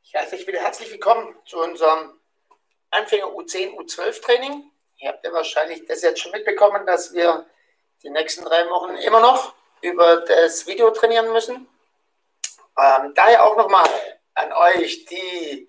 Ich heiße euch wieder herzlich willkommen zu unserem Anfänger U10, U12 Training. Ihr habt ja wahrscheinlich das jetzt schon mitbekommen, dass wir die nächsten 3 Wochen immer noch über das Video trainieren müssen. Daher auch nochmal an euch die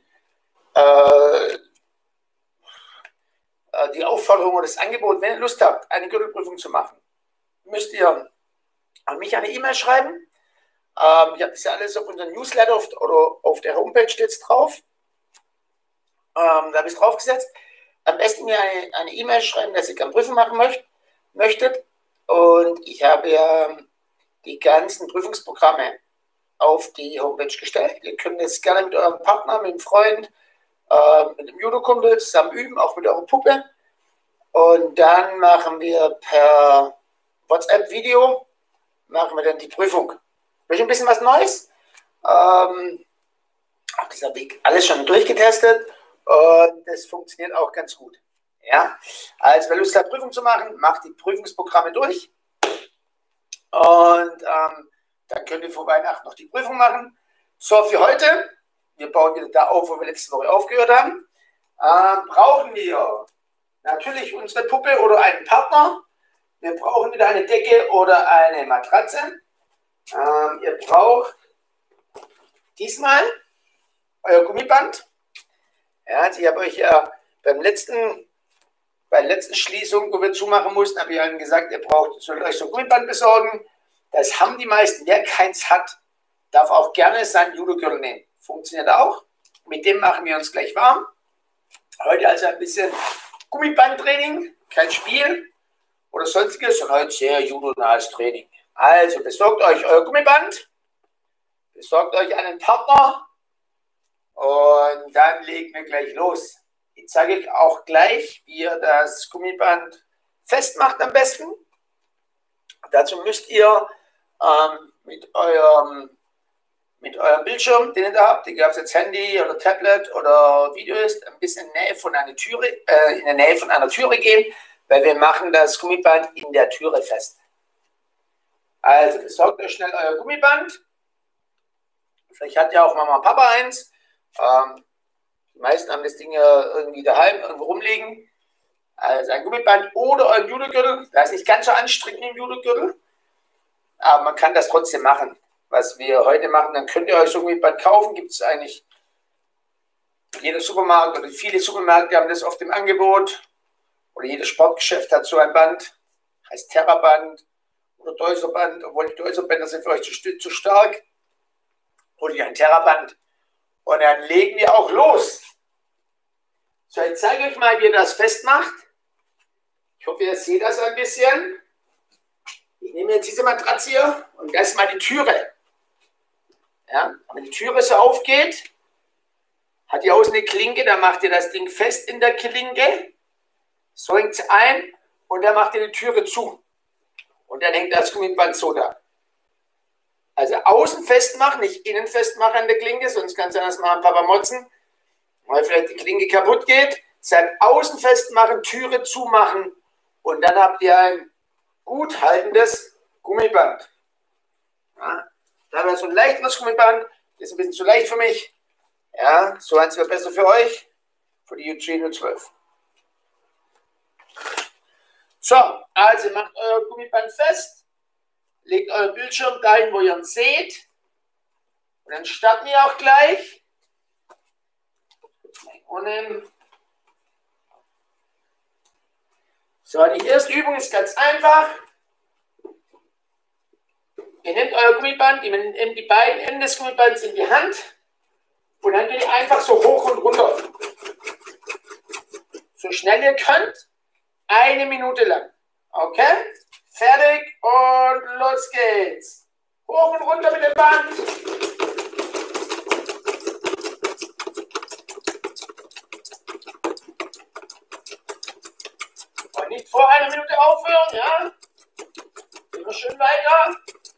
Aufforderung oder das Angebot, wenn ihr Lust habt, eine Gürtelprüfung zu machen, müsst ihr an mich eine E-Mail schreiben. Ich habe das ja alles auf unserem Newsletter oder auf der Homepage steht es drauf. Da habe ich es draufgesetzt. Am besten mir eine E-Mail schreiben, dass ihr gerne Prüfung machen möchtet. Und ich habe ja die ganzen Prüfungsprogramme auf die Homepage gestellt. Ihr könnt es gerne mit eurem Partner, mit dem Freund, mit dem Judo-Kumpel zusammen üben, auch mit eurer Puppe. Und dann machen wir per WhatsApp-Video machen wir dann die Prüfung. Ich ein bisschen was Neues. Habe dieser Weg alles schon durchgetestet und das funktioniert auch ganz gut. Ja, also wer Lust hat, Prüfung zu machen, macht die Prüfungsprogramme durch und dann könnt ihr vor Weihnachten noch die Prüfung machen. So, für heute, wir bauen wieder da auf, wo wir letzte Woche aufgehört haben, brauchen wir natürlich unsere Puppe oder einen Partner. Wir brauchen wieder eine Decke oder eine Matratze. Ihr braucht diesmal euer Gummiband. Ja, also ich habe euch ja bei der letzten Schließung, wo wir zumachen mussten, habe ich allen gesagt, ihr sollt euch so ein Gummiband besorgen. Das haben die meisten. Wer keins hat, darf auch gerne seinen Judo-Gürtel nehmen. Funktioniert auch. Mit dem machen wir uns gleich warm. Heute also ein bisschen Gummibandtraining, kein Spiel oder sonstiges, sondern heute sehr judo-nahes Training. Also besorgt euch euer Gummiband, besorgt euch einen Partner und dann legen wir gleich los. Ich zeige euch auch gleich, wie ihr das Gummiband festmacht am besten. Dazu müsst ihr mit eurem Bildschirm, den ihr da habt, egal ob es jetzt Handy oder Tablet oder Video ist, ein bisschen in der Nähe von einer Türe gehen, weil wir machen das Gummiband in der Türe fest. Also besorgt euch schnell euer Gummiband. Vielleicht hat ja auch Mama und Papa eins. Die meisten haben das Ding ja irgendwie daheim irgendwo rumliegen. Also ein Gummiband oder euer Judo-Gürtel. Das ist nicht ganz so anstrengend im Judo-Gürtel. Aber man kann das trotzdem machen. Was wir heute machen, dann könnt ihr euch so ein Gummiband kaufen. Gibt es eigentlich jeder Supermarkt oder viele Supermärkte haben das oft im Angebot. Oder jedes Sportgeschäft hat so ein Band. Heißt Terraband oder Deuserband, obwohl die Deuserbänder sind für euch zu stark. Hol ich ein Terraband und dann legen wir auch los. So, ich zeige euch mal, wie ihr das festmacht. Ich hoffe, ihr seht das ein bisschen. Ich nehme jetzt diese Matratze hier und das ist meine Türe. Ja, wenn die Türe so aufgeht, hat ihr außen eine Klinke, dann macht ihr das Ding fest in der Klinke, so hängt es ein und dann macht ihr die Türe zu. Und dann hängt das Gummiband so da. Also außen festmachen, nicht innen festmachen an der Klinke, sonst kann es sein, dass mal ein Papa motzen, weil vielleicht die Klinke kaputt geht. Deshalb außen festmachen, Türe zumachen und dann habt ihr ein gut haltendes Gummiband. Ja, da haben wir so ein leichteres Gummiband, das ist ein bisschen zu leicht für mich. Ja, so eins wäre besser für euch, für die U10 und U12. So, also macht euer Gummiband fest, legt euren Bildschirm dahin, wo ihr ihn seht und dann starten wir auch gleich. So, die erste Übung ist ganz einfach. Ihr nehmt euer Gummiband, ihr nehmt die beiden Enden des Gummibands in die Hand und dann geht ihr einfach so hoch und runter. So schnell ihr könnt. 1 Minute lang. Okay? Fertig und los geht's. Hoch und runter mit dem Band. Und nicht vor 1 Minute aufhören, ja? Immer schön weiter.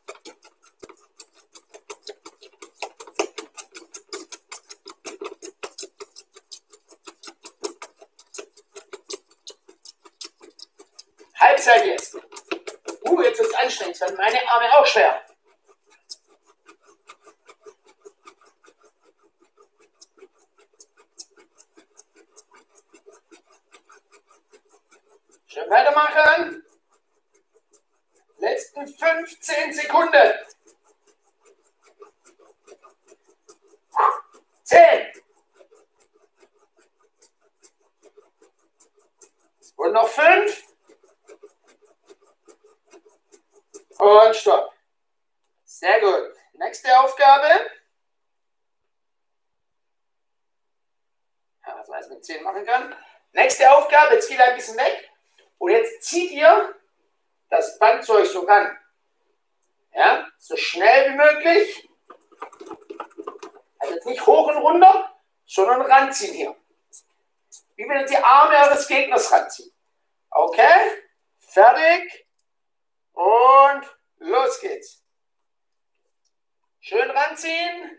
Halbzeit jetzt. Jetzt wird es anstrengend, werden meine Arme auch schwer. Schön weitermachen. Letzten 15 Sekunden. 10. Und noch 5. Und stopp. Sehr gut. Nächste Aufgabe. Ja, was man jetzt mit 10 machen kann. Nächste Aufgabe. Jetzt geht er ein bisschen weg. Und jetzt zieht ihr das Band zu euch so ran. Ja, so schnell wie möglich. Also jetzt nicht hoch und runter, sondern ranziehen hier. Wie wenn ihr die Arme eures Gegners ranzieht. Okay? Fertig. Und los geht's. Schön ranziehen.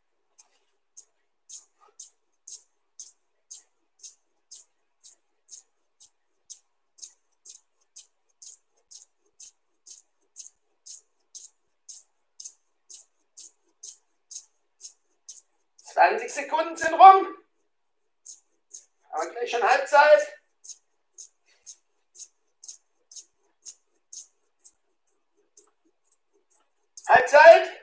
...20 Sekunden sind rum. Haben wir gleich schon Halbzeit. Halbzeit.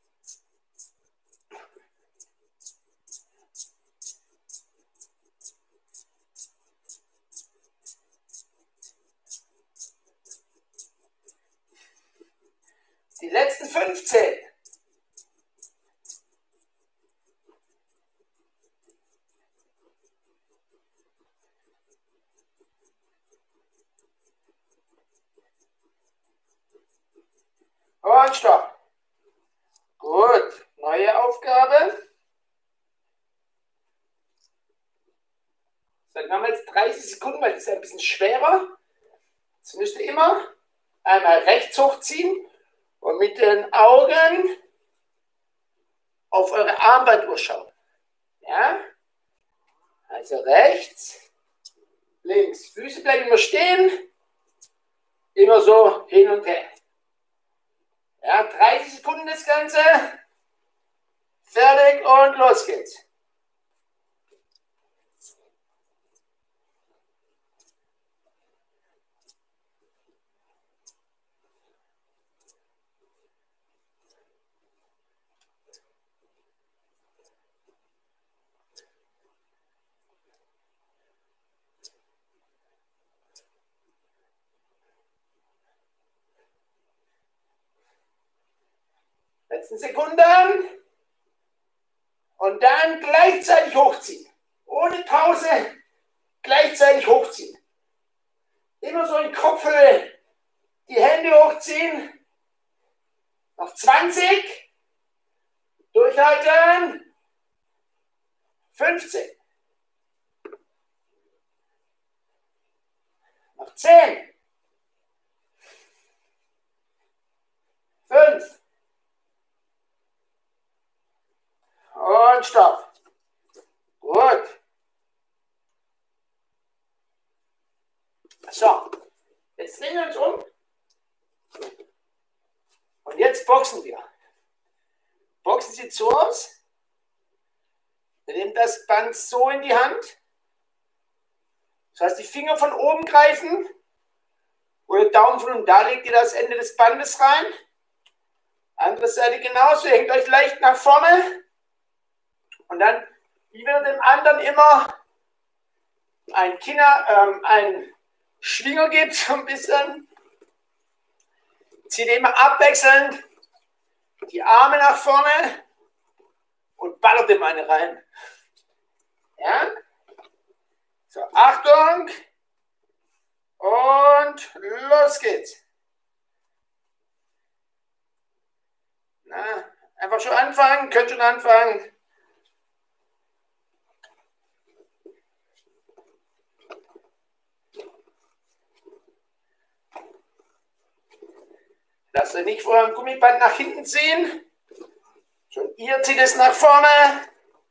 Die letzten 15. Und stopp. Gut, neue Aufgabe. Dann haben wir jetzt 30 Sekunden, weil das ist ein bisschen schwerer. Jetzt müsst ihr immer einmal rechts hochziehen und mit den Augen auf eure Armbanduhr schauen. Ja? Also rechts, links. Füße bleiben immer stehen. Immer so hin und her. Ja, 30 Sekunden das Ganze. Fertig und los geht's. Letzten Sekunden. Und dann gleichzeitig hochziehen. Ohne Pause gleichzeitig hochziehen. Immer so in Kopfhöhe. Die Hände hochziehen. Noch 20. Durchhalten. 15. Noch 10. 5. Und stopp. Gut. So, jetzt drehen wir uns um. Und jetzt boxen wir. Boxen sieht so aus. Ihr nehmt das Band so in die Hand. Das heißt, die Finger von oben greifen. Oder Daumen von unten. Da legt ihr das Ende des Bandes rein. Andere Seite genauso. Ihr hängt euch leicht nach vorne. Und dann, wie wir dem anderen immer einen Schwinger gibt, so ein bisschen. Zieht immer abwechselnd die Arme nach vorne und ballert dem eine rein. Ja? So, Achtung. Und los geht's. Na, einfach schon anfangen, könnt schon anfangen. Lasst euch nicht vor eurem Gummiband nach hinten ziehen. Schon ihr zieht es nach vorne.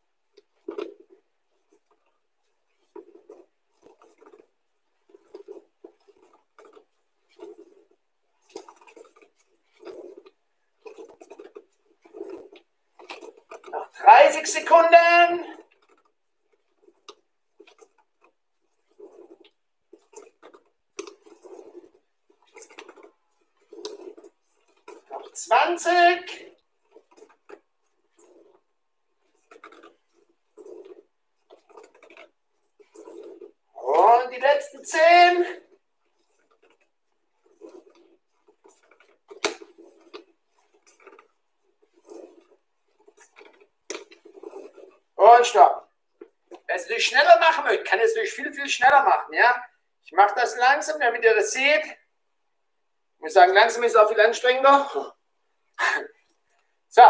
Noch 30 Sekunden. 20. Und die letzten 10. Und stopp. Wer es natürlich schneller machen möchte, kann es natürlich viel, viel schneller machen. Ja? Ich mache das langsam, damit ihr das seht. Ich muss sagen, langsam ist es auch viel anstrengender. So.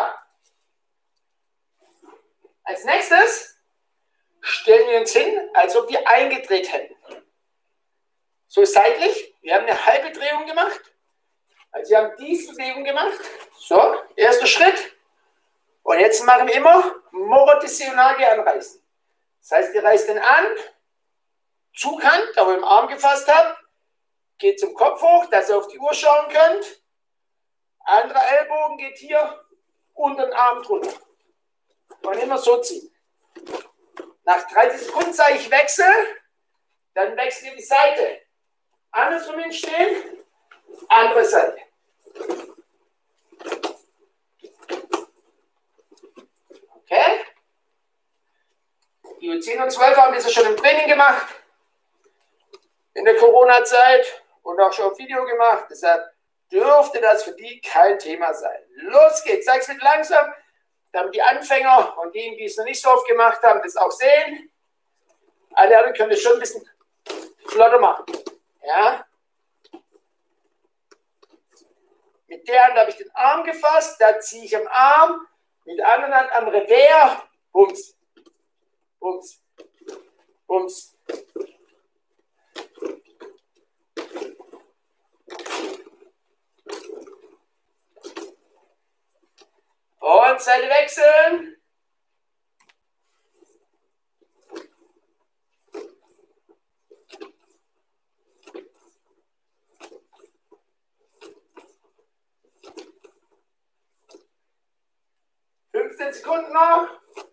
Als nächstes stellen wir uns hin, als ob wir eingedreht hätten. So seitlich. Wir haben eine halbe Drehung gemacht. Also wir haben diese Bewegung gemacht. So, erster Schritt. Und jetzt machen wir immer Morotisseonage anreißen. Das heißt, ihr reißt den an, Zughand, da wo ihr im Arm gefasst habt, geht zum Kopf hoch, dass ihr auf die Uhr schauen könnt. Anderer Ellbogen geht hier unter den Arm drunter. Und immer so ziehen. Nach 30 Sekunden sage ich Wechsel, dann wechseln wir die Seite. Andersrum hinstehen, andere Seite. Okay? Die U10 und 12 haben das ja schon im Training gemacht, in der Corona-Zeit und auch schon auf Video gemacht. Deshalb dürfte das für die kein Thema sein. Los geht's, sag's mit langsam, damit die Anfänger und diejenigen, die es noch nicht so oft gemacht haben, das auch sehen. Alle anderen können das schon ein bisschen flotter machen. Ja? Mit der Hand habe ich den Arm gefasst, da ziehe ich am Arm, mit der anderen Hand am Revers, bums, bums, bums. Und Seite wechseln. Sekunden noch.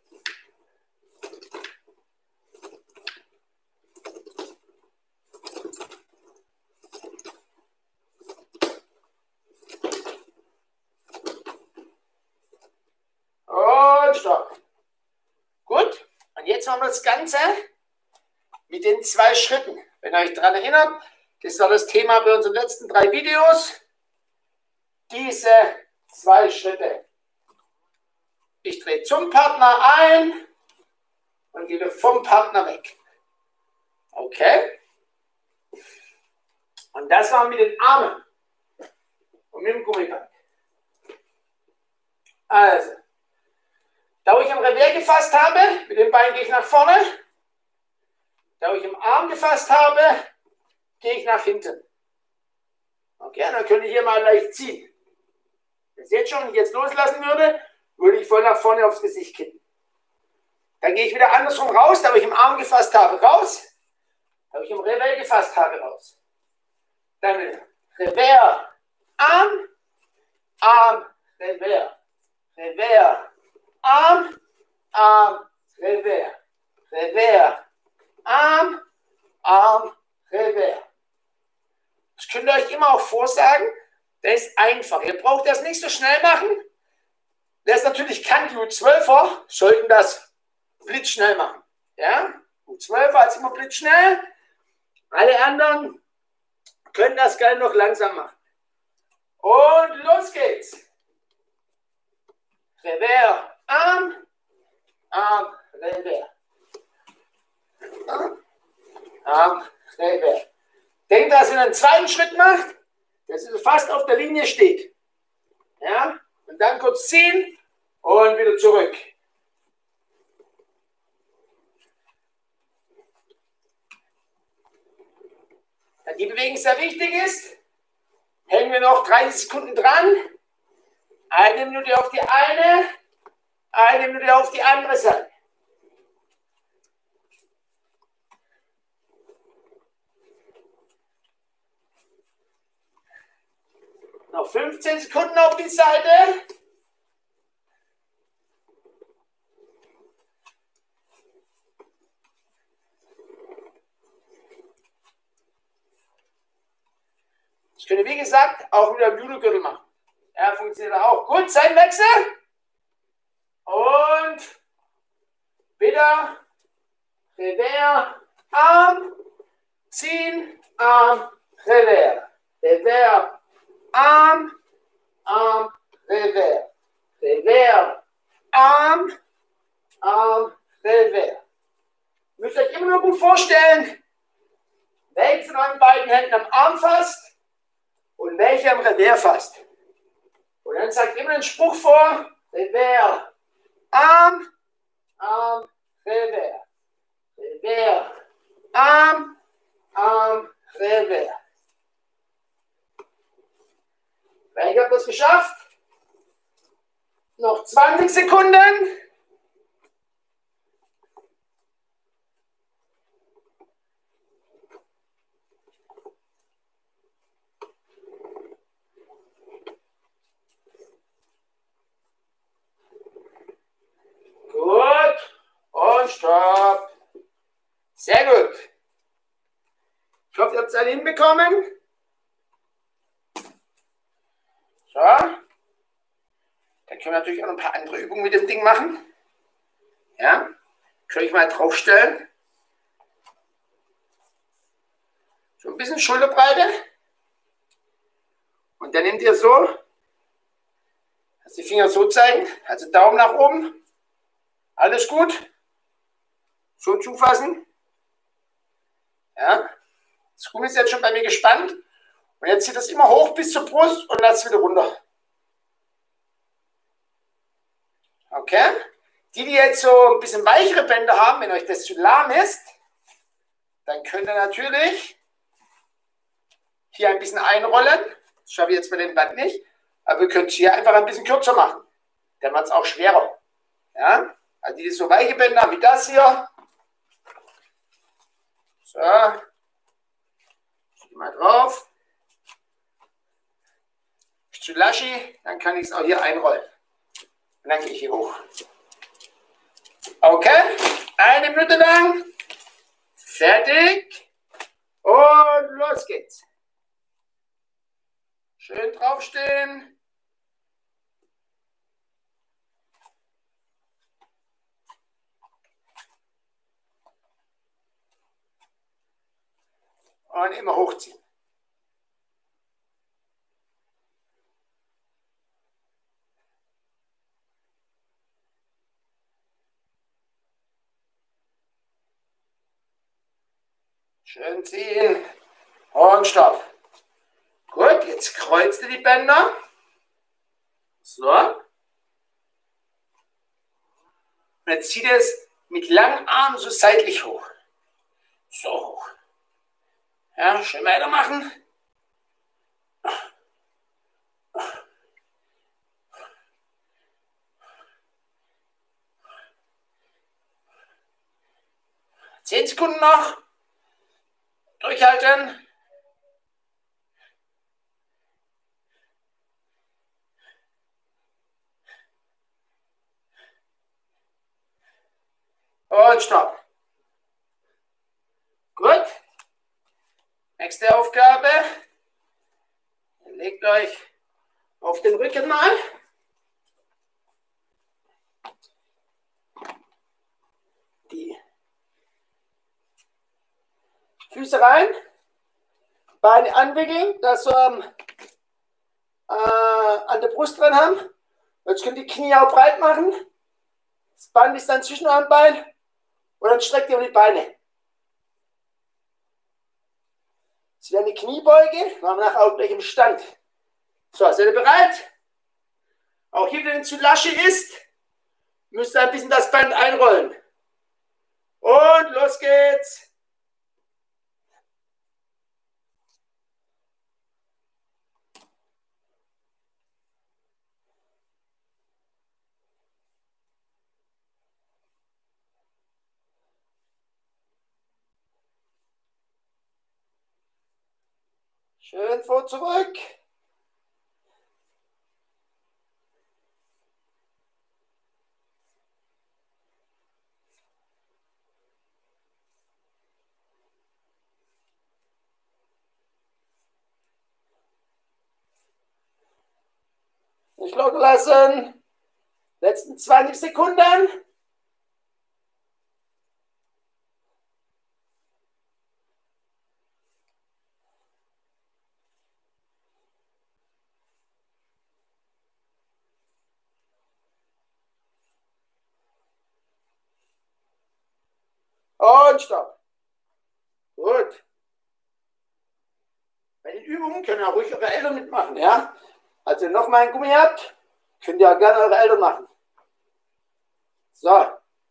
Und stopp. Gut. Und jetzt machen wir das Ganze mit den 2 Schritten. Wenn ihr euch daran erinnert, das war das Thema bei unseren letzten 3 Videos. Diese 2 Schritte. Ich drehe zum Partner ein und gehe vom Partner weg. Okay? Und das machen wir mit den Armen und mit dem Gummiband. Also, da wo ich am Revers gefasst habe, mit dem Bein gehe ich nach vorne. Da wo ich im Arm gefasst habe, gehe ich nach hinten. Okay, dann könnt ihr hier mal leicht ziehen. Ihr seht schon, wenn ich jetzt loslassen würde, würde ich voll nach vorne aufs Gesicht kippen. Dann gehe ich wieder andersrum raus, da wo ich im Arm gefasst habe, raus. Da wo ich im Revers gefasst habe, raus. Dann wieder Revers, Arm, Arm, Revers, Revers, Arm, Arm, Revers, Revers, Arm, Arm, Revers. Das könnt ihr euch immer auch vorsagen. Das ist einfach. Ihr braucht das nicht so schnell machen. Wer es natürlich kann, die U12er, sollten das blitzschnell machen. Ja? U12er ist immer blitzschnell. Alle anderen können das gerne noch langsam machen. Und los geht's. Revers, Arm, Arm, Revers. Arm, Revers. Denkt, dass ihr einen zweiten Schritt macht, dass ihr fast auf der Linie steht. Ja? Und dann kurz ziehen und wieder zurück. Da die Bewegung sehr wichtig ist, hängen wir noch 30 Sekunden dran. 1 Minute auf die eine, 1 Minute auf die andere Seite. Noch 15 Sekunden auf die Seite. Das könnt ihr, wie gesagt, auch mit einem Judogürtel machen. Ja, Ja, funktioniert auch. Gut, Seitenwechsel. Und wieder Revers, Arm, ziehen, Arm, Revers. Revers, Arm, Arm, Revers. Revers, Arm, Arm, Revers. Ihr müsst euch immer nur gut vorstellen, welche von euren beiden Händen am Arm fasst und welche am Revers fasst. Und dann sagt immer den Spruch vor, Revers, Arm, Arm, Revers. Revers, Arm, Arm, Revers. Ich habe das geschafft. Noch 20 Sekunden. Gut. Und Stopp. Sehr gut. Ich hoffe, ihr habt es alle hinbekommen. So. Dann können wir natürlich auch noch ein paar andere Übungen mit dem Ding machen. Ja. Kann ich mal draufstellen. So ein bisschen Schulterbreite. Und dann nehmt ihr so, dass die Finger so zeigen, also Daumen nach oben. Alles gut. So zufassen. Ja. Das Gummi ist jetzt schon bei mir gespannt. Und jetzt zieht das immer hoch bis zur Brust und lasst es wieder runter. Okay? Die jetzt so ein bisschen weichere Bänder haben, wenn euch das zu lahm ist, dann könnt ihr natürlich hier ein bisschen einrollen. Das schaffe ich jetzt bei dem Band nicht. Aber ihr könnt es hier einfach ein bisschen kürzer machen. Dann macht es auch schwerer. Ja? Also die so weiche Bänder haben wie das hier. So. Mal drauf. Zu laschi, dann kann ich es auch hier einrollen. Und dann gehe ich hier hoch. Okay, 1 Minute lang. Fertig. Und los geht's. Schön draufstehen. Und immer hochziehen. Schön ziehen. Und Stopp. Gut, jetzt kreuzt ihr die Bänder. So. Und jetzt zieht ihr es mit langen Armen so seitlich hoch. So hoch. Ja, schön weitermachen. 10 Sekunden noch. Durchhalten. Und Stopp. Gut. Nächste Aufgabe. Legt euch auf den Rücken mal. Die Füße rein. Beine anwickeln, dass wir an der Brust dran haben. Jetzt könnt ihr die Knie auch breit machen. Das Band ist dann zwischen eurem Bein. Und dann streckt ihr die Beine. Das wäre eine Kniebeuge. Machen wir nachher auch gleich im Stand. So, seid ihr bereit? Auch hier, wenn es zu lasche ist, müsst ihr ein bisschen das Band einrollen. Und los geht's. Schön vor zurück. locker lassen. Letzten 20 Sekunden. Und stopp. Gut. Bei den Übungen können ja ruhig eure Eltern mitmachen, ja? Also wenn ihr nochmal einen Gummi habt, könnt ihr auch gerne eure Eltern machen. So.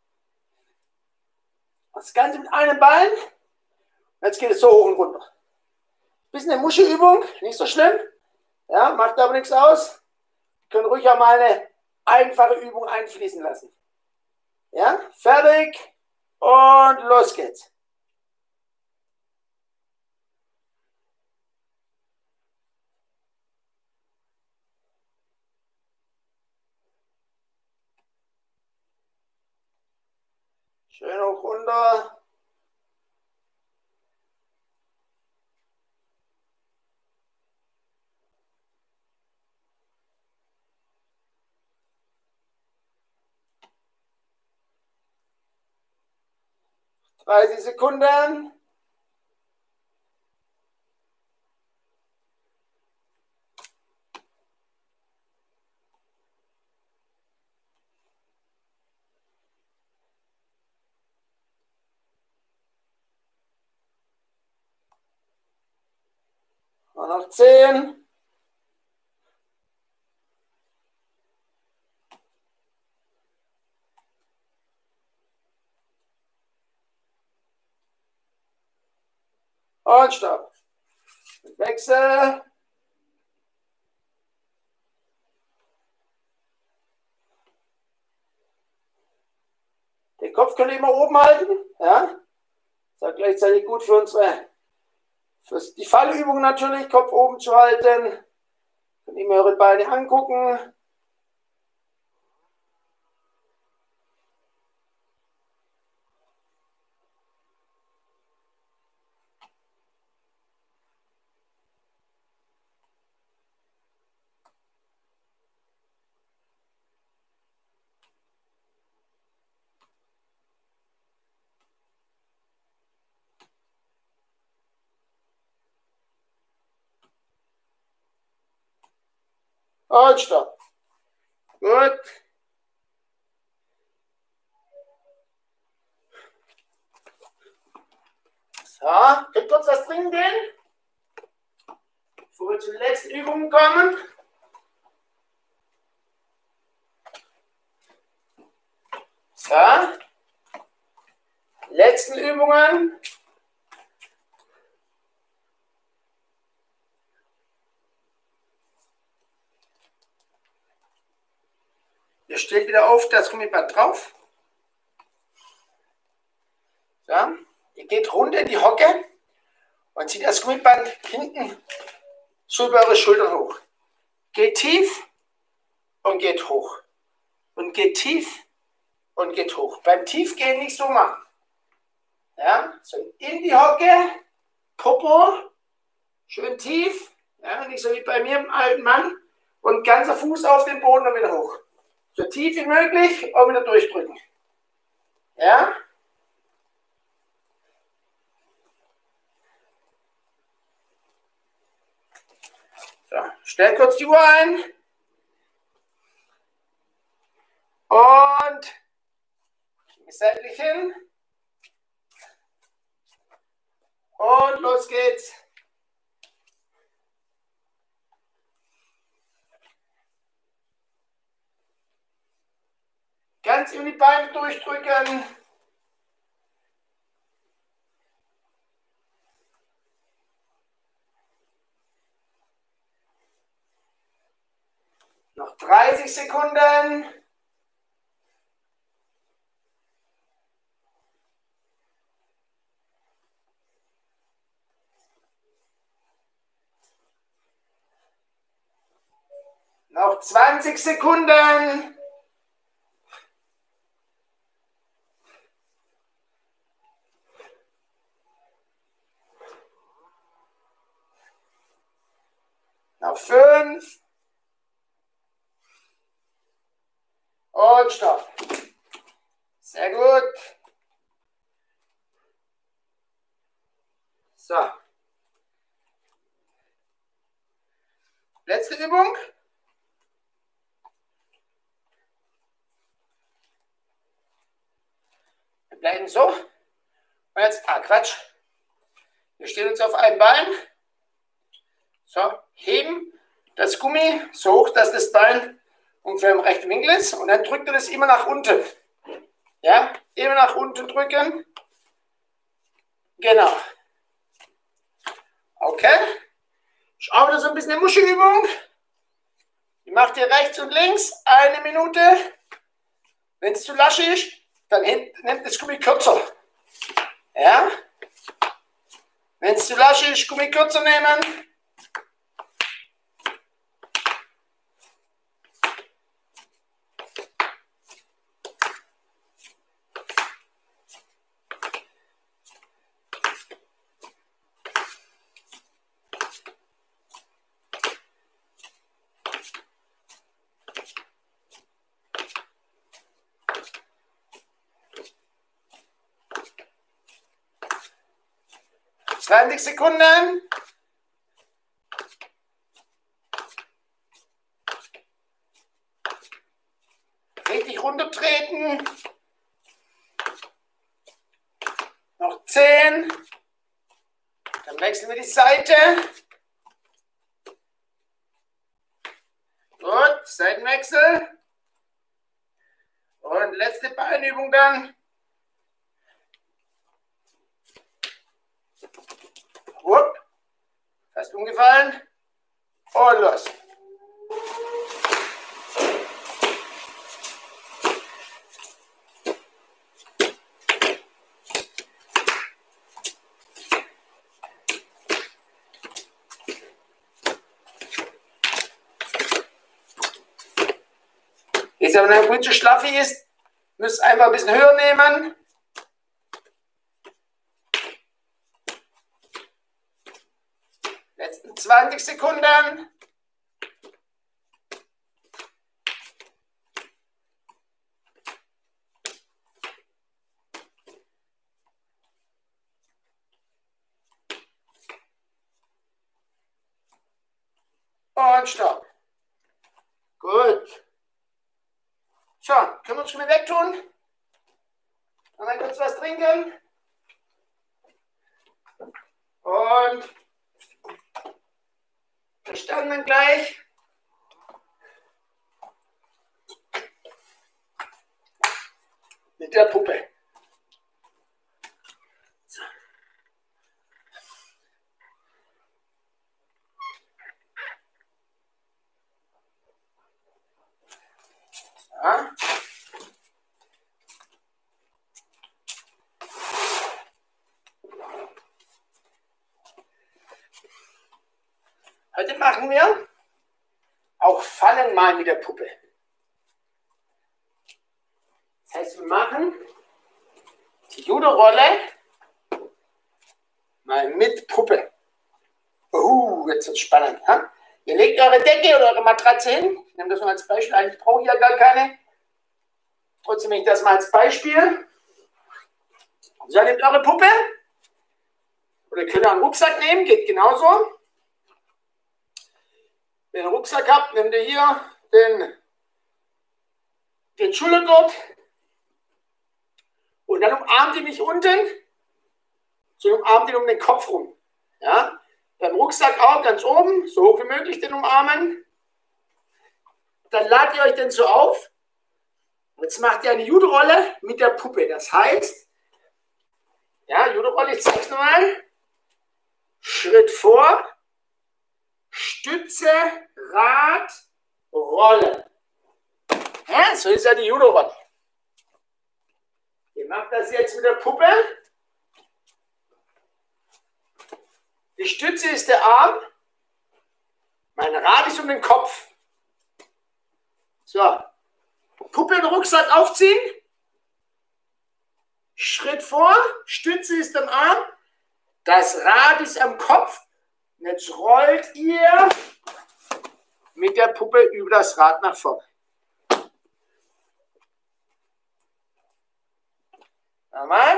Das Ganze mit einem Bein. Jetzt geht es so hoch und runter. Bisschen eine Muschelübung, nicht so schlimm. Ja, macht aber nichts aus. Können ruhig auch mal eine einfache Übung einfließen lassen. Ja, fertig und los geht's. Schön hoch runter. Dreißig Sekunden. Und noch 10. Und stopp. Wechsel. Den Kopf könnt ihr immer oben halten. Ja? Das ist auch gleichzeitig gut für die Fallübung natürlich, Kopf oben zu halten. Könnt ihr immer eure Beine angucken. Und stopp. Gut. So, könnt kurz was trinken gehen, bevor wir zu den letzten Übungen kommen. So, letzten Übungen. Ihr stellt wieder auf das Gummiband drauf. So, ihr geht runter in die Hocke und zieht das Gummiband hinten so über eure Schultern hoch. Geht tief und geht hoch. Und geht tief und geht hoch. Beim Tiefgehen nicht so machen. Ja, so in die Hocke, Popo, schön tief, ja, nicht so wie bei mir im alten Mann. Und ganzer Fuß auf den Boden und wieder hoch. So tief wie möglich und wieder durchdrücken. Ja? So, stell kurz die Uhr ein. Und seitlich hin. Und los geht's. Ganz über die Beine durchdrücken. Noch 30 Sekunden. Noch 20 Sekunden. Noch 5. Und stopp. Sehr gut. So. Letzte Übung. Wir bleiben so. Und jetzt, Quatsch. Wir stehen uns auf einem Bein. So, heben das Gummi so hoch, dass das Bein ungefähr im rechten Winkel ist. Und dann drückt ihr das immer nach unten. Ja, immer nach unten drücken. Genau. Okay. Ich arbeite so ein bisschen eine Muschelübung. Die macht ihr rechts und links 1 Minute. Wenn es zu lasch ist, dann nehmt das Gummi kürzer. Ja. Wenn es zu lasch ist, Gummi kürzer nehmen. ...20 Sekunden. Richtig runtertreten. Noch 10. Dann wechseln wir die Seite. Gut, Seitenwechsel. Und letzte Beinübung dann. Wupp. Fast umgefallen. Und los. Jetzt, wenn der Brötchen schlaffig ist, müsst ihr einfach ein bisschen höher nehmen. Letzten 20 Sekunden. Und stopp. Gut. So, können wir uns schon mal wegtun? Und dann kurz was trinken. Und wir starten dann gleich. Mit der Puppe. So. So. Heute machen wir auch Fallen mal mit der Puppe. Das heißt, wir machen die Judo-Rolle mal mit Puppe. Jetzt wird es spannend. Ha? Ihr legt eure Decke oder eure Matratze hin. Ich nehme das nur als Beispiel. Eigentlich brauche ich ja gar keine. Trotzdem nehme ich das mal als Beispiel. So, nehmt eure Puppe. Oder ihr könnt auch einen Rucksack nehmen, geht genauso. Wenn ihr einen Rucksack habt, nehmt ihr hier den Schultergurt und dann umarmt ihr mich unten, so umarmt ihn um den Kopf rum. Ja? Beim Rucksack auch ganz oben, so hoch wie möglich den umarmen. Dann ladet ihr euch den so auf. Jetzt macht ihr eine Judo-Rolle mit der Puppe. Das heißt, ja, Judo-Rolle, ich zeige es nochmal. Schritt vor. Stütze, Rad, Rolle. Ja, so ist ja die Judo-Rolle. Ihr macht das jetzt mit der Puppe. Die Stütze ist der Arm. Mein Rad ist um den Kopf. So. Puppe und Rucksack aufziehen. Schritt vor. Stütze ist am Arm. Das Rad ist am Kopf. Und jetzt rollt ihr mit der Puppe über das Rad nach vorne. Nochmal.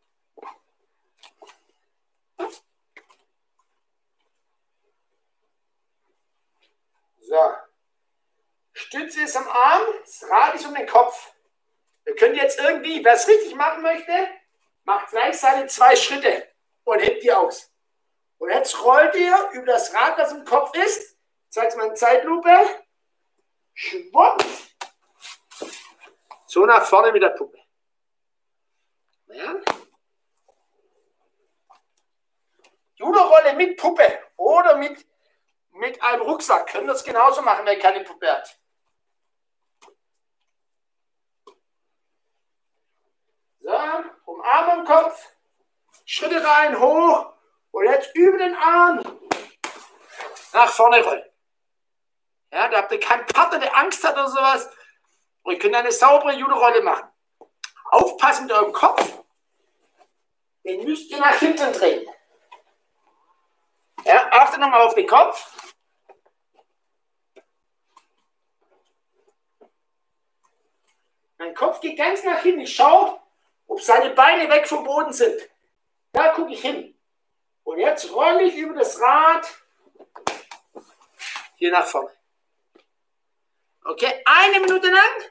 So. Stütze ist am Arm, das Rad ist um den Kopf. Ihr könnt jetzt irgendwie, wer es richtig machen möchte, macht gleich seine 2 Schritte und hebt die aus. Und jetzt rollt ihr über das Rad, das im Kopf ist. Ich zeige es mal in Zeitlupe. Schwupp. So nach vorne mit der Puppe. Ja. Judo-Rolle mit Puppe oder mit einem Rucksack. Könnt ihr das genauso machen, wenn ihr keine Puppe hat. So, Umarm am Kopf. Schritte rein, hoch. Und jetzt über den Arm nach vorne rollen. Ja, da habt ihr keinen Partner, der Angst hat oder sowas. Und ihr könnt eine saubere Judo-Rolle machen. Aufpassen mit eurem Kopf. Den müsst ihr nach hinten drehen. Ja, achtet nochmal auf den Kopf. Mein Kopf geht ganz nach hinten. Ich schaue, ob seine Beine weg vom Boden sind. Da gucke ich hin. Und jetzt rolle ich über das Rad hier nach vorne. Okay, 1 Minute lang.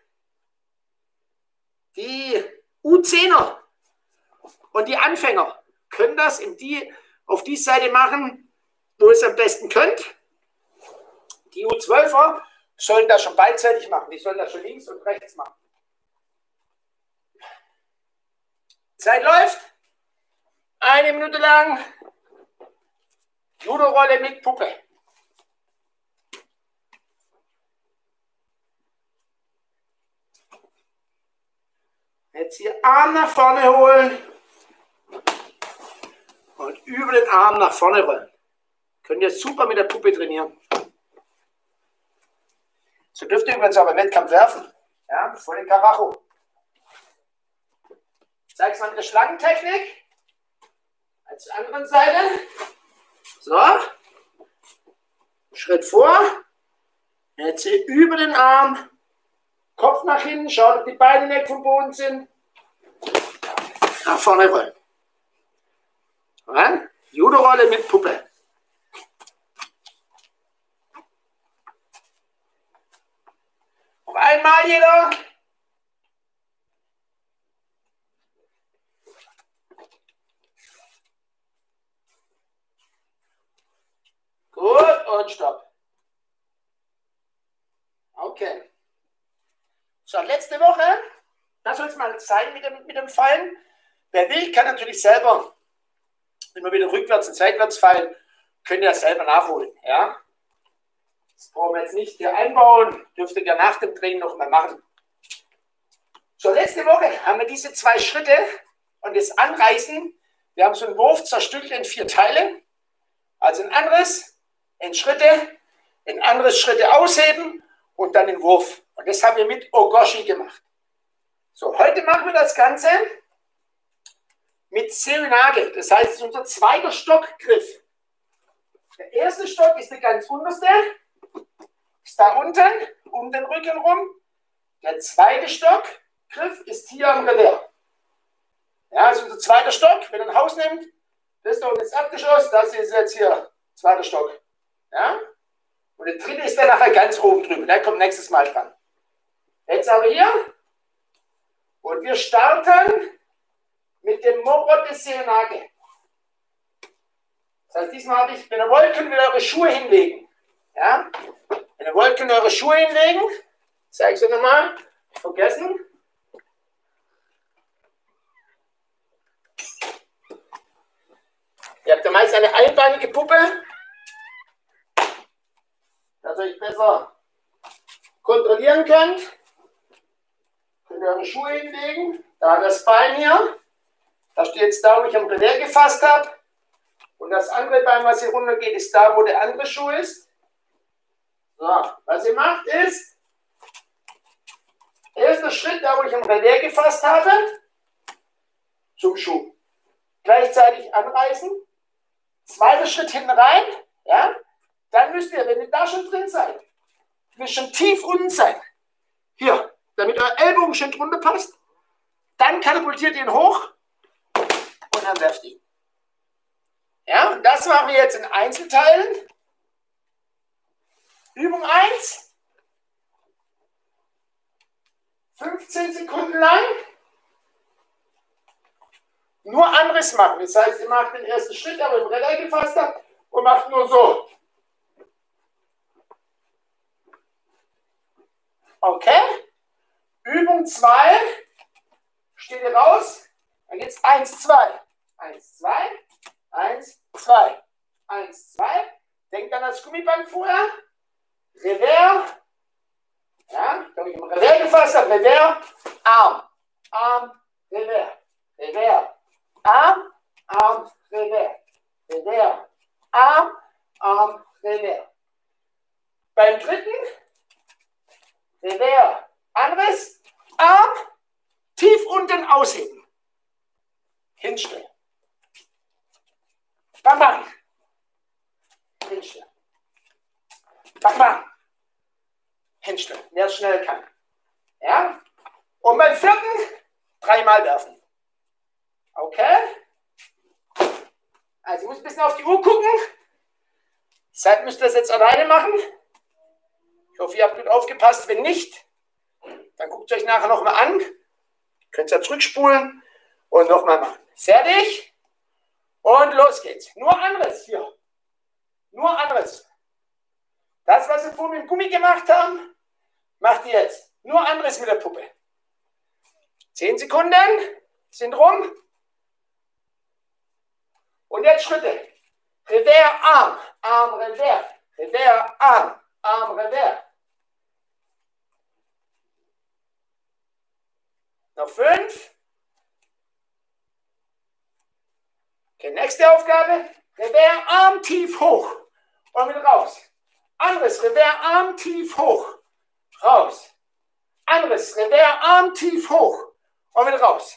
Die U10er und die Anfänger können das auf die Seite machen, wo ihr es am besten könnt. Die U12er sollen das schon beidseitig machen. Die sollen das schon links und rechts machen. Zeit läuft. 1 Minute lang. Judo-Rolle mit Puppe. Jetzt hier Arm nach vorne holen und über den Arm nach vorne rollen. Könnt ihr super mit der Puppe trainieren. So dürft ihr übrigens aber im Wettkampf werfen. Ja, vor den Karacho. Ich zeige es mal mit der Schlangentechnik. Als zur anderen Seite. So. Schritt vor. Jetzt hier über den Arm. Kopf nach hinten. Schaut, ob die Beine nicht vom Boden sind. Nach vorne rollen. Ja? Judo-Rolle mit Puppe. Noch einmal jeder. Gut und stopp. Okay. So, letzte Woche, das soll es mal sein mit dem Fallen. Wer will, kann natürlich selber immer wieder rückwärts und seitwärts fallen. Könnt ihr das selber nachholen. Ja? Das brauchen wir jetzt nicht hier einbauen. Dürft ihr ja nach dem Training noch mal machen. So, letzte Woche haben wir diese 2 Schritte und das Anreißen. Wir haben so einen Wurf zerstückelt in 4 Teile. Also ein anderes, in Schritte, in anderes Schritte ausheben und dann den Wurf. Und das haben wir mit Ogoshi gemacht. So, heute machen wir das Ganze mit Seoinage. Das heißt, es ist unser 2. Stockgriff. Der erste Stock ist der ganz unterste. Ist da unten, um den Rücken rum. Der 2. Stockgriff ist hier am Revers. Ja, das ist unser 2. Stock. Wenn ihr ein Haus nehmt, das da unten ist Erdgeschoss, das ist jetzt hier 2. Stock. Ja? Und der 3. ist dann nachher ganz oben drüben. Der kommt nächstes Mal dran. Jetzt aber hier. Und wir starten mit dem Moro de Seoinage. Das heißt, diesmal habe ich, wenn ihr wollt, könnt ihr eure Schuhe hinlegen. Ja? Wenn ihr wollt, könnt ihr eure Schuhe hinlegen. Ich zeige es euch nochmal. Vergessen. Ihr habt ja meist eine einbeinige Puppe, dass ihr euch besser kontrollieren könnt. Könnt ihr eure Schuhe hinlegen. Da das Bein hier. Da steht jetzt da, wo ich am Revers gefasst habe. Und das andere Bein, was hier runter geht, ist da, wo der andere Schuh ist. So, was ihr macht ist, erster Schritt, da wo ich am Revers gefasst habe, zum Schuh. Gleichzeitig anreißen. 2. Schritt hinten rein. Ja? Dann müsst ihr, wenn ihr da schon drin seid, müsst schon tief unten sein. Hier, damit euer Ellbogen schön drunter passt. Dann katapultiert ihn hoch und dann werft ihn. Ja, und das machen wir jetzt in Einzelteilen. Übung 1. 15 Sekunden lang. Nur anderes machen. Das heißt, ihr macht den ersten Schritt, aber im Brett eingefasst habt und macht nur so. Okay? Übung 2. Steht ihr raus. Dann geht es 1, 2. 1, 2. 1, 2. 1, 2. Denkt an das Gummiband vorher. Revers. Ja, da habe ich im Revers gefasst. Revers. Arm. Arm. Revers. Revers. Arm. Arm. Revers. Revers. Arm. Arm. Revers. Beim dritten. Revers. Anderes. Arm. Tief unten ausheben. Hinstellen. Bam, bam. Hinstellen. Bam, bam. Hinstellen, wer es schnell kann. Ja? Und beim vierten 3-mal werfen. Okay? Also ich muss ein bisschen auf die Uhr gucken. Deshalb müsst ihr das jetzt alleine machen. Ich hoffe, ihr habt gut aufgepasst. Wenn nicht, dann guckt euch nachher nochmal an. Könnt ihr ja zurückspulen und nochmal machen. Fertig? Und los geht's. Nur anderes hier. Nur anderes. Das, was wir vorhin mit dem Gummi gemacht haben, macht ihr jetzt. Nur anderes mit der Puppe. 10 Sekunden sind rum. Und jetzt Schritte. Revers, Arm, Arm, Revers. Revers, Arm, Arm, Revers. Noch 5. Okay, nächste Aufgabe. Revers, Arm tief hoch. Und wieder raus. Anderes, Revers, Arm tief hoch. Raus. Anderes, Revers, Arm tief hoch. Und wieder raus.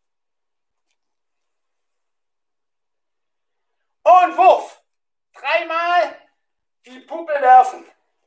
Und Wurf. 3-mal die Puppe werfen.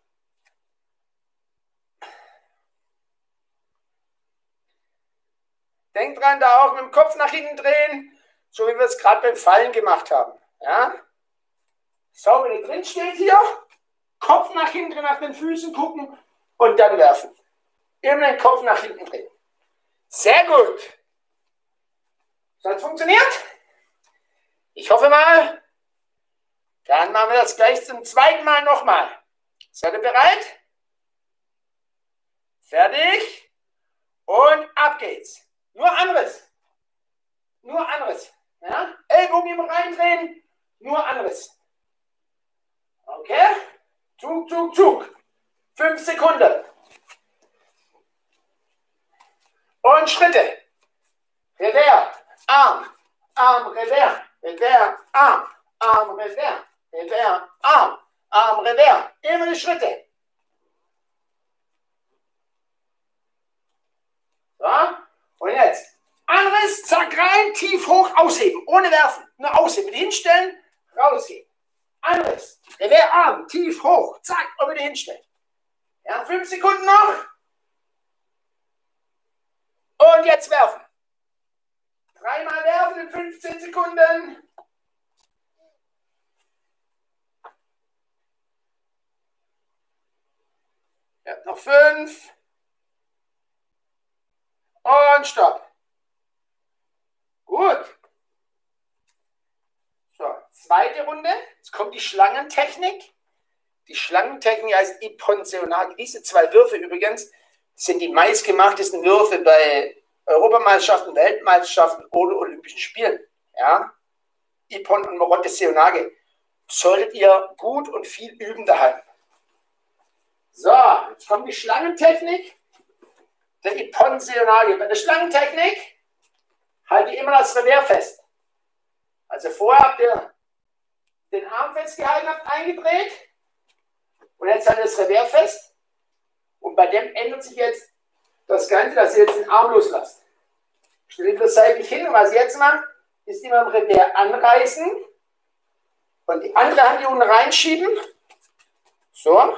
Denkt dran, da auch mit dem Kopf nach hinten drehen, so wie wir es gerade beim Fallen gemacht haben. Ja? So, wenn ihr drin steht hier, Kopf nach hinten nach den Füßen gucken und dann werfen. Immer den Kopf nach hinten drehen. Sehr gut. So hat es funktioniert? Ich hoffe mal. Dann machen wir das gleich zum zweiten Mal nochmal. Seid ihr bereit? Fertig? Und ab geht's. Nur anderes. Nur anderes. Ja? Ellbogen immer reindrehen. Nur anderes. Okay? Zug, Zug, Zug. 5 Sekunden. Und Schritte. Revers. Arm. Arm, Revers. Revers. Arm. Arm, Revers. Revers. Arm. Arm, Revers. Immer die Schritte. So. Und jetzt. Anderes. Zack, rein. Tief, hoch, ausheben. Ohne werfen. Nur ausheben. Hinstellen. Rausheben. Anderes. Revers, Arm. Tief, hoch. Zack. Und wieder hinstellen. Ja, 5 Sekunden noch. Und jetzt werfen. 3-mal werfen in 15 Sekunden. Ja, noch 5. Und stopp. Gut. So, zweite Runde. Jetzt kommt die Schlangentechnik. Die Schlangentechnik heißt Ippon Seoinage. Diese 2 Würfe übrigens sind die meistgemachtesten Würfe bei Europameisterschaften, Weltmeisterschaften oder Olympischen Spielen. Ja? Ippon und Morote Seoinage. Solltet ihr gut und viel üben daheim. So, jetzt kommt die Schlangentechnik. Der Ippon Seoinage. Bei der Schlangentechnik haltet ihr immer das Revers fest. Also vorher habt ihr den Arm festgehalten, habt eingedreht. Und jetzt haltet ihr das Revers fest. Und bei dem ändert sich jetzt das Ganze, dass ihr jetzt den Arm loslasst. Stellt das seitlich hin und was ihr jetzt macht, ist immer im Revers anreißen und die andere Hand hier unten reinschieben. So.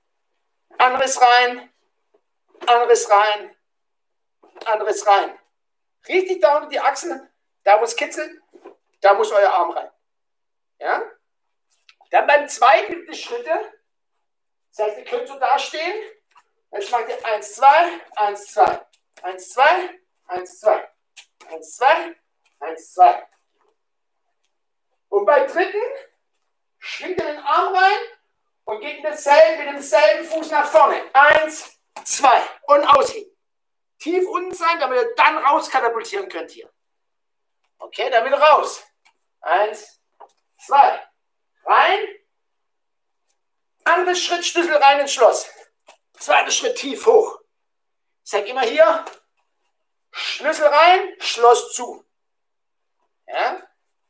Anderes rein, anderes rein, anderes rein. Richtig da unter die Achseln, da wo es kitzelt, da muss euer Arm rein. Ja? Dann beim zweiten die Schritte. Das heißt, ihr könnt so da stehen. Jetzt macht ihr 1, 2, 1, 2, 1, 2, 1, 2, 1, 2, 1, 2. Und beim dritten schwingt ihr den Arm rein und geht mit demselben Fuß nach vorne. 1, 2 und ausheben. Tief unten sein, damit ihr dann raus katapultieren könnt hier. Okay, dann wieder raus. 1, 2. Rein. Anderer Schritt, Schlüssel rein ins Schloss. Zweiter Schritt, tief hoch. Ich sage immer hier, Schlüssel rein, Schloss zu. Ja?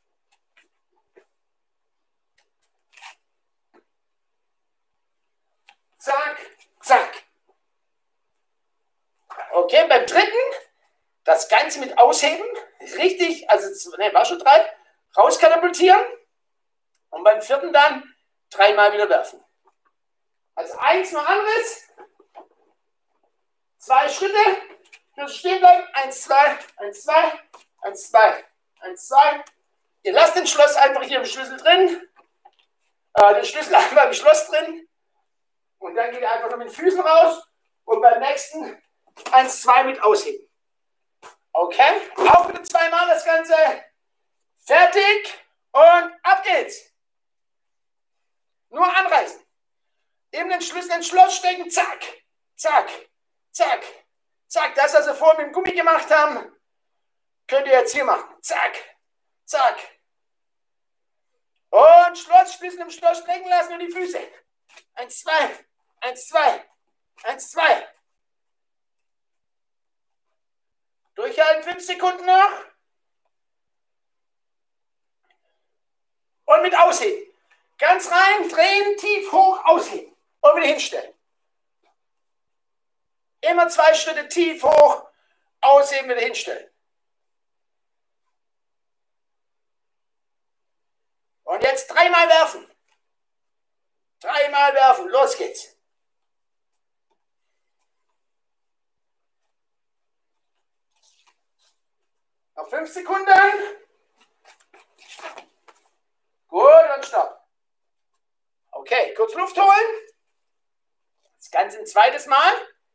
Zack, zack. Okay, beim dritten, das Ganze mit ausheben, richtig, also, ne, war schon 3, rauskatapultieren und beim vierten dann 3-mal wieder werfen. Also 1 noch anderes, 2 Schritte, müssen stehen bleiben, 1, 2, 1, 2, 1, 2, 1, 2. Ihr lasst den Schloss einfach hier im Schlüssel drin, den Schlüssel einfach im Schloss drin und dann geht ihr einfach nur mit den Füßen raus und beim nächsten 1, 2 mit ausheben. Okay, auch wieder 2-mal das Ganze. Fertig und ab geht's. Nur anreißen. Eben den Schlüssel ins Schloss stecken, zack, zack, zack, zack. Das, was wir vorhin mit dem Gummi gemacht haben, könnt ihr jetzt hier machen. Zack, zack. Und Schlüssel im Schloss stecken lassen und die Füße. 1, 2, 1, 2, 1, 2. Durchhalten, 5 Sekunden noch. Und mit ausheben. Ganz rein, drehen, tief, hoch, ausheben. Und wieder hinstellen. Immer 2 Schritte tief, hoch, ausheben, wieder hinstellen. Und jetzt 3-mal werfen. 3-mal werfen, los geht's. Noch 5 Sekunden. Gut, und stopp. Okay, kurz Luft holen. Das Ganze ein zweites Mal.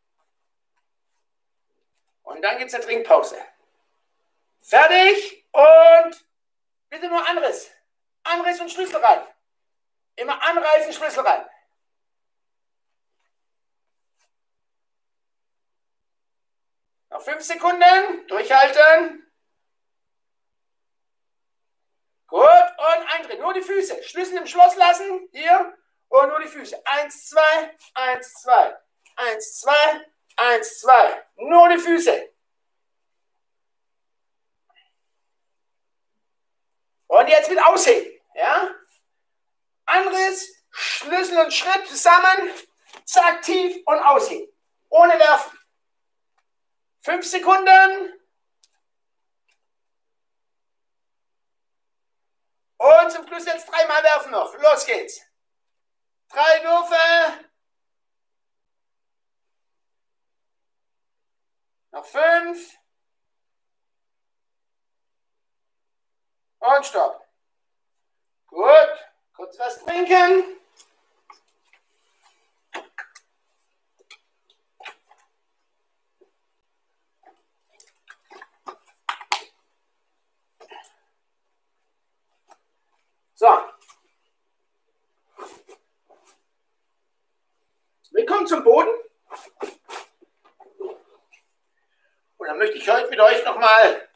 Und dann gibt es eine Trinkpause. Fertig und bitte nur Anriss. Anriss und Schlüssel rein. Immer anreißen, Schlüssel rein. Noch 5 Sekunden. Durchhalten. Gut, und eindrehen. Nur die Füße. Schlüssel im Schloss lassen. Hier. Und nur die Füße. 1, 2, 1, 2. 1, 2, 1, 2. Nur die Füße. Und jetzt mit ausheben. Ja? Anriss, Schlüssel und Schritt zusammen. Zack, tief und ausheben. Ohne werfen. 5 Sekunden. Und zum Schluss jetzt 3-mal werfen noch. Los geht's. 3 Würfe. Noch 5. Und stopp. Gut. Kurz was trinken. So. Willkommen zum Boden. Und dann möchte ich heute mit euch nochmal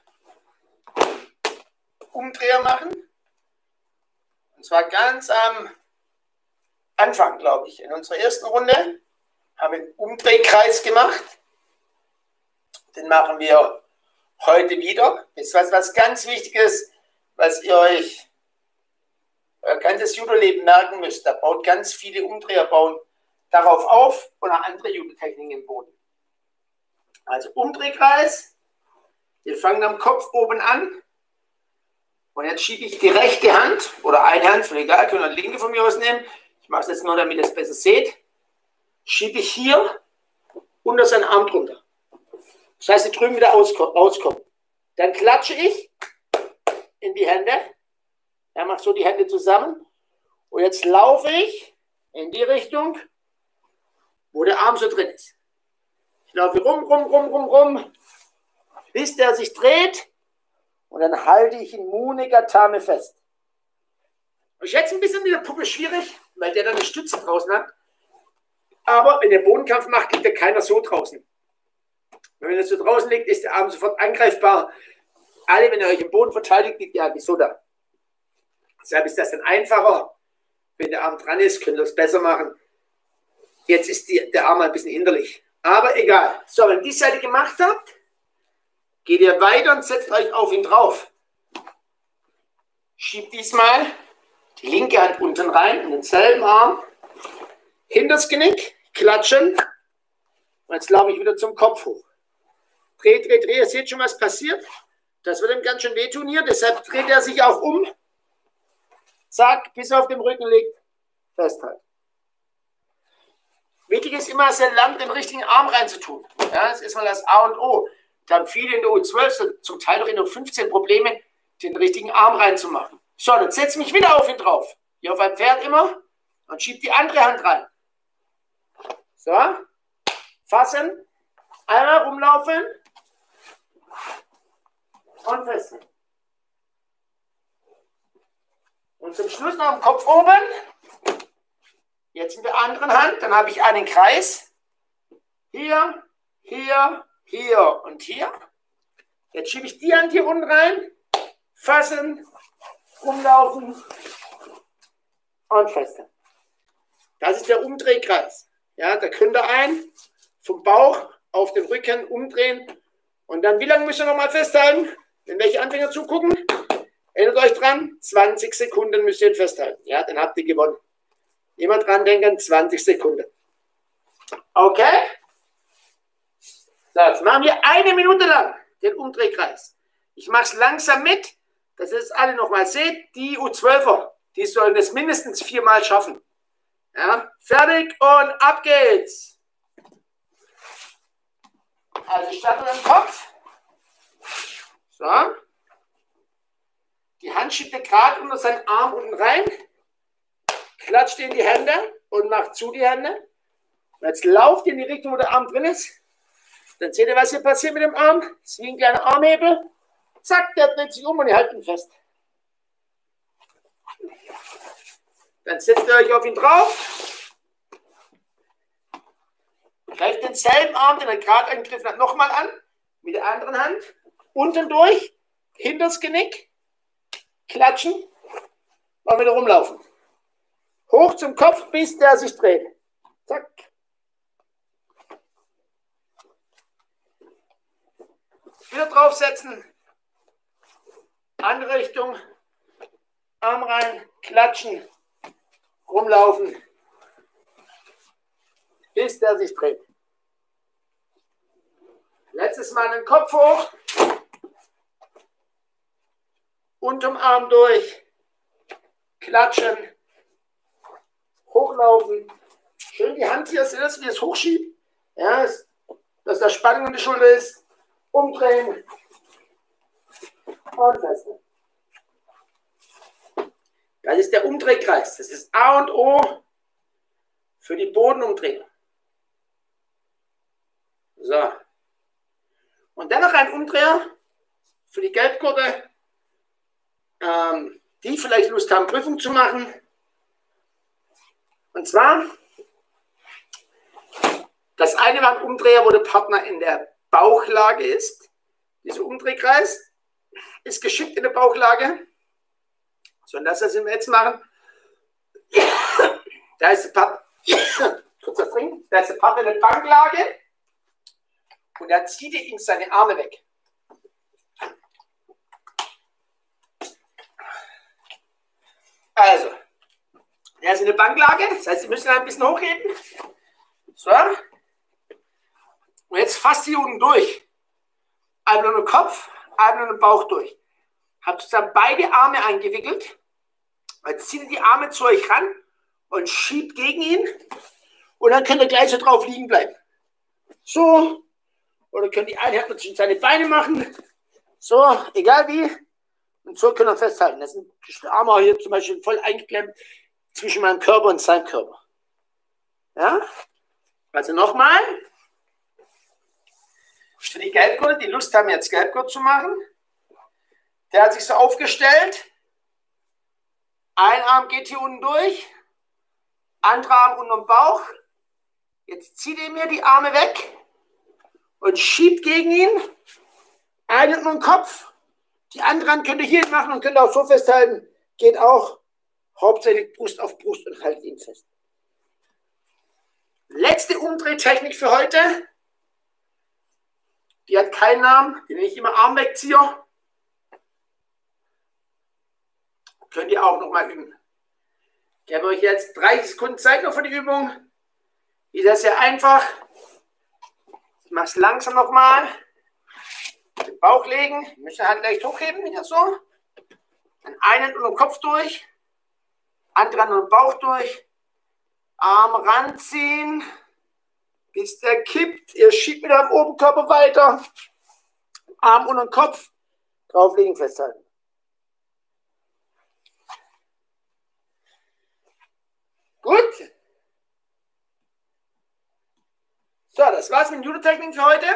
Umdreher machen. Und zwar ganz am Anfang, glaube ich. In unserer ersten Runde haben wir einen Umdrehkreis gemacht. Den machen wir heute wieder. Jetzt was ganz Wichtiges, was ihr euch euer ganzes Judo-Leben merken müsst. Da baut ganz viele Umdreher bauen darauf auf und auch andere Judo-Techniken im Boden. Also Umdrehkreis. Wir fangen am Kopf oben an. Und jetzt schiebe ich die rechte Hand oder eine Hand, völlig egal, könnt ihr die linke von mir aus nehmen. Ich mache es jetzt nur, damit ihr es besser seht. Schiebe ich hier unter seinen Arm drunter. Das heißt, die drüben wieder rauskommen. Dann klatsche ich in die Hände. Ja, mache so die Hände zusammen. Und jetzt laufe ich in die Richtung, wo der Arm so drin ist. Ich laufe rum, bis der sich dreht. Und dann halte ich in Munigatame fest. Und jetzt ein bisschen mit der Puppe schwierig, weil der dann eine Stütze draußen hat. Aber wenn der Bodenkampf macht, liegt ja keiner so draußen. Wenn er so draußen liegt, ist der Arm sofort angreifbar. Alle, wenn ihr euch im Boden verteidigt, liegt ihr eigentlich so da. Deshalb ist das dann einfacher. Wenn der Arm dran ist, könnt ihr es besser machen. Jetzt ist der Arm ein bisschen hinderlich. Aber egal. So, wenn ihr die Seite gemacht habt, geht ihr weiter und setzt euch auf ihn drauf. Schiebt diesmal die linke Hand unten rein, in denselben Arm, hinters Genick, klatschen. Und jetzt laufe ich wieder zum Kopf hoch. Dreht. Ihr seht schon, was passiert. Das wird ihm ganz schön wehtun hier. Deshalb dreht er sich auch um. Zack, bis er auf dem Rücken liegt. Festhalten. Wichtig ist immer, dass er lernt, den richtigen Arm reinzutun. Ja, das ist mal das A und O. Da haben viele in der U12, zum Teil noch in der U15 Probleme, den richtigen Arm reinzumachen. So, dann setze ich mich wieder auf ihn drauf. Hier auf ein Pferd immer und schiebe die andere Hand rein. So, fassen, einmal rumlaufen und festhalten. Und zum Schluss noch am Kopf oben. Jetzt mit der anderen Hand, dann habe ich einen Kreis. Hier, hier, hier und hier. Jetzt schiebe ich die Hand hier unten rein. Fassen, rumlaufen und festhalten. Das ist der Umdrehkreis. Ja, da könnt ihr einen vom Bauch auf den Rücken umdrehen. Und dann, wie lange müsst ihr nochmal festhalten? Wenn welche Anfänger zugucken, erinnert euch dran, 20 Sekunden müsst ihr ihn festhalten. Ja, dann habt ihr gewonnen. Immer dran denken, 20 Sekunden. Okay? So, jetzt machen wir 1 Minute lang den Umdrehkreis. Ich mache es langsam mit, dass ihr es alle nochmal seht. Die U12er, die sollen es mindestens 4-mal schaffen. Ja, fertig und ab geht's. Also starten wir im Kopf. So. Die Hand schiebt ihr gerade unter seinen Arm unten rein. Klatscht in die Hände und macht zu die Hände. Und jetzt lauft ihr in die Richtung, wo der Arm drin ist. Dann seht ihr, was hier passiert mit dem Arm. Das ist wie ein kleiner Armhebel. Zack, der dreht sich um und ihr haltet ihn fest. Dann setzt ihr euch auf ihn drauf. Greift denselben Arm, den er gerade angegriffen hat, nochmal an. Mit der anderen Hand. Unten durch. Hinters Genick. Klatschen. Und wieder rumlaufen. Hoch zum Kopf, bis der sich dreht. Zack. Wieder draufsetzen. Andere Richtung. Arm rein. Klatschen. Rumlaufen. Bis der sich dreht. Letztes Mal den Kopf hoch. Unterm Arm durch. Klatschen. Hochlaufen. Schön die Hand hier, seht ihr, wie es hochschiebt? Ja, dass da Spannung in der Schulter ist. Umdrehen. Und festhalten. Das ist der Umdrehkreis. Das ist A und O für die Bodenumdrehung. So. Und dann noch ein Umdreher für die Gelbgurte, die vielleicht Lust haben, Prüfung zu machen. Und zwar, das eine war ein Umdreher, wo der Partner in der Bauchlage ist. Dieser Umdrehkreis ist geschickt in der Bauchlage. So, und das wir jetzt machen. Da ist der Partner, kurz trinken, da ist der Partner in der Banklage und er zieht ihm seine Arme weg. Also, er ist in der Banklage, das heißt, Sie müssen ein bisschen hochheben. So. Und jetzt fasst hier unten durch. Einmal nur den Kopf, einmal nur den Bauch durch. Habt zusammen beide Arme eingewickelt. Jetzt zieht ihr die Arme zu euch ran und schiebt gegen ihn. Und dann könnt ihr gleich so drauf liegen bleiben. So. Oder könnt die eine Hand zwischen seine Beine machen. So, egal wie. Und so können wir festhalten. Das sind die Arme hier zum Beispiel voll eingeklemmt zwischen meinem Körper und seinem Körper. Ja? Also nochmal. Für die Gelbgurte, die Lust haben, jetzt Gelbgurt zu machen. Der hat sich so aufgestellt. Ein Arm geht hier unten durch. Anderer Arm unten am Bauch. Jetzt zieht ihr mir die Arme weg und schiebt gegen ihn. Einen um den Kopf. Die anderen könnt ihr hier machen und könnt auch so festhalten. Geht auch hauptsächlich Brust auf Brust und haltet ihn fest. Letzte Umdrehtechnik für heute. Die hat keinen Namen, die nenne ich immer Armwegzieher. Könnt ihr auch nochmal üben. Ich habe euch jetzt 30 Sekunden Zeit noch für die Übung. Die ist sehr einfach. Ich mache es langsam nochmal. Den Bauch legen. Wir müssen halt leicht hochheben, wieder so. Dann einen unter den Kopf durch. Anderen unter den Bauch durch. Arm ranziehen. Bis der kippt. Ihr schiebt mit eurem Oberkörper weiter. Arm unter den Kopf. Drauflegen, festhalten. Gut. So, das war's mit Judo-Technik für heute.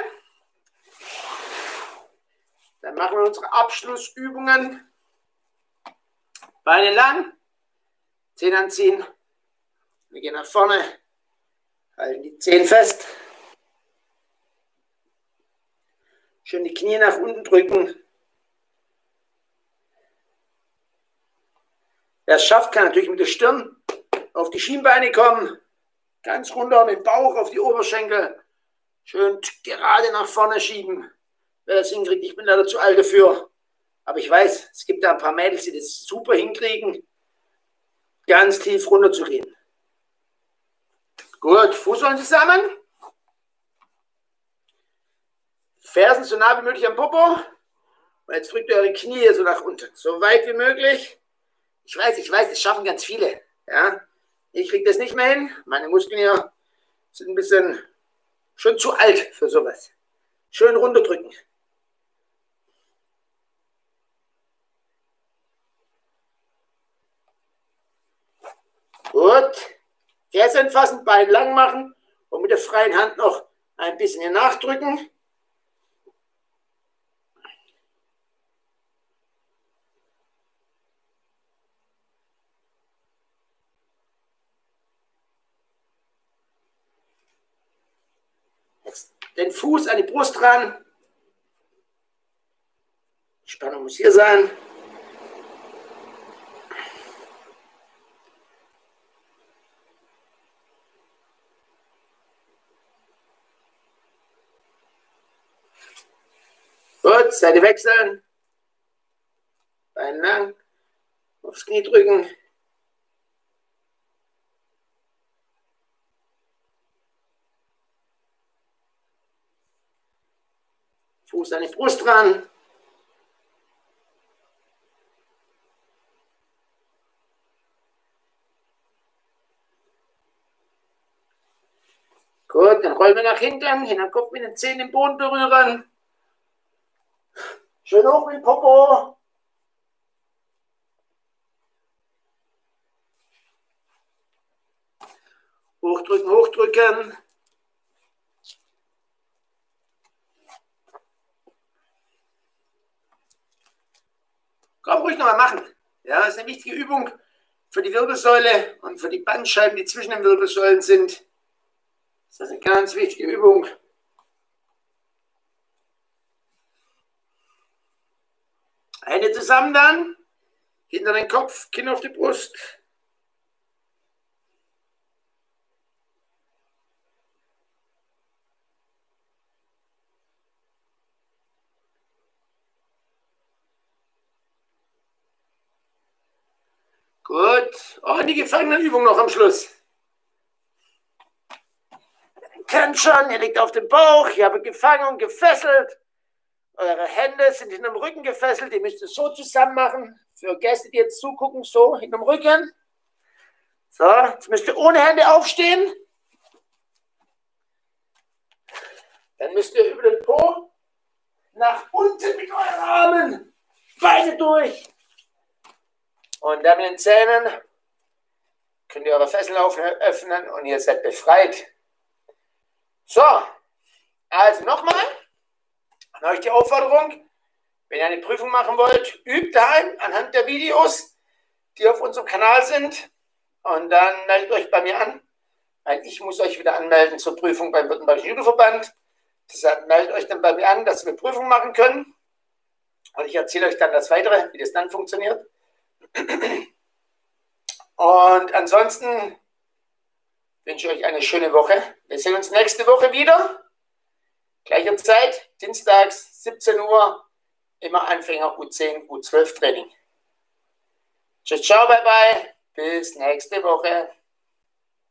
Dann machen wir unsere Abschlussübungen. Beine lang. Zehen anziehen. Wir gehen nach vorne. Halten die Zehen fest. Schön die Knie nach unten drücken. Wer es schafft, kann natürlich mit der Stirn auf die Schienbeine kommen. Ganz runter mit dem Bauch auf die Oberschenkel. Schön gerade nach vorne schieben. Wer das hinkriegt, ich bin leider zu alt dafür. Aber ich weiß, es gibt da ein paar Mädels, die das super hinkriegen, ganz tief runter zu gehen. Gut, Fußsohlen zusammen. Fersen so nah wie möglich am Popo. Und jetzt drückt ihr eure Knie so nach unten. So weit wie möglich. Ich weiß, das schaffen ganz viele. Ja? Ich kriege das nicht mehr hin. Meine Muskeln hier sind ein bisschen schon zu alt für sowas. Schön runterdrücken. Gut. Ferse fassen, Bein lang machen und mit der freien Hand noch ein bisschen hier nachdrücken. Jetzt den Fuß an die Brust ran. Die Spannung muss hier sein. Gut, Seite wechseln. Bein lang. Aufs Knie drücken. Fuß an die Brust ran. Gut, dann rollen wir nach hinten. Hinterkopf mit den Zehen den Boden berühren. Schön hoch mit dem Popo. Hochdrücken, hochdrücken. Komm, ruhig nochmal machen. Ja, das ist eine wichtige Übung für die Wirbelsäule und für die Bandscheiben, die zwischen den Wirbelsäulen sind. Das ist eine ganz wichtige Übung. Hände zusammen dann, hinter den Kopf, Kinn auf die Brust. Gut. Oh, die Gefangenenübung noch am Schluss. Ihr kennt schon, ihr liegt auf dem Bauch, ihr habt gefangen und gefesselt. Eure Hände sind hinterm Rücken gefesselt. Ihr müsst es so zusammen machen. Für Gäste, die jetzt zugucken, so hinterm Rücken. So, jetzt müsst ihr ohne Hände aufstehen. Dann müsst ihr über den Po nach unten mit euren Armen. Beine durch. Und dann mit den Zähnen könnt ihr eure Fesseln öffnen und ihr seid befreit. So, also nochmal an euch die Aufforderung, wenn ihr eine Prüfung machen wollt, übt daheim anhand der Videos, die auf unserem Kanal sind, und dann meldet euch bei mir an, weil ich muss euch wieder anmelden zur Prüfung beim Württembergischen Judoverband. Deshalb meldet euch dann bei mir an, dass wir Prüfung machen können, und ich erzähle euch dann das Weitere, wie das dann funktioniert. Und ansonsten wünsche ich euch eine schöne Woche. Wir sehen uns nächste Woche wieder. Gleiche Zeit, dienstags 17 Uhr, immer Anfänger U10, U12 Training. Tschüss, ciao, bye bye. Bis nächste Woche.